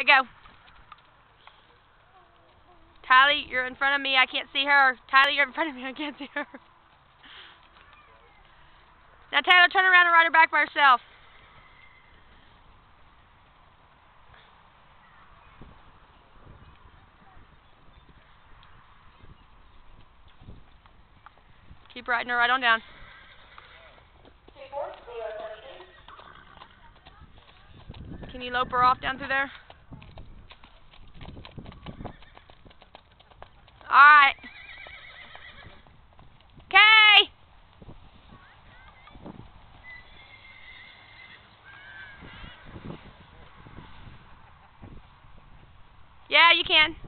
Alright, go. Tylee, you're in front of me. I can't see her. Tylee, you're in front of me. I can't see her. Now, Taylor, turn around and ride her back by herself. Keep riding her right on down. Can you lope her off down through there? Alright. Okay. Yeah, you can.